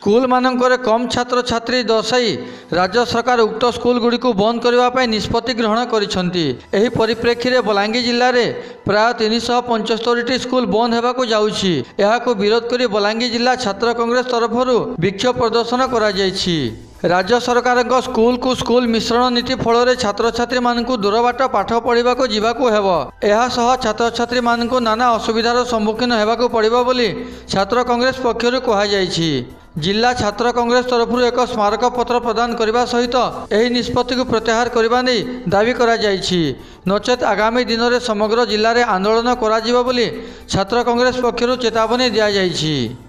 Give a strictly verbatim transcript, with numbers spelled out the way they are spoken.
School मानकरे कम छात्र छात्री दर्शाई राज्य सरकार उक्त स्कूल गुड़ी को बंद करने निष्पत्ति ग्रहण करिसेंति। एही परिप्रेक्षी में बलांगीर जिले में प्राय तीन सौ पचहत्तर स्कूल बंद होगाकू जाउछि। एहाकू विरोध करी बलांगीर जिला छात्र कांग्रेस तरफ विक्षोभ प्रदर्शन करा जायछि। राज्य सरकार स्कूल को स्कूल मिश्रण नीति फल छात्र छात्री मानकू दूर बाट पाठ पढ़ा जावाकू हेब। एहा सह छात्र छात्री मानकू नाना असुविधार सम्मुखीन होगाकू पड़िबो बोली छात्र कांग्रेस पक्षरु कहा जायछि। जिला छात्र कांग्रेस तरफ एक स्मारक पत्र प्रदान करने सहित एही निष्पत्ति को प्रत्याहार करने नहीं दावी करा जायछि। नचेत आगामी दिन में समग्र जिले में आंदोलन करा जिवो बोली छात्र कांग्रेस पक्षरु चेतावनी दिया जायछि।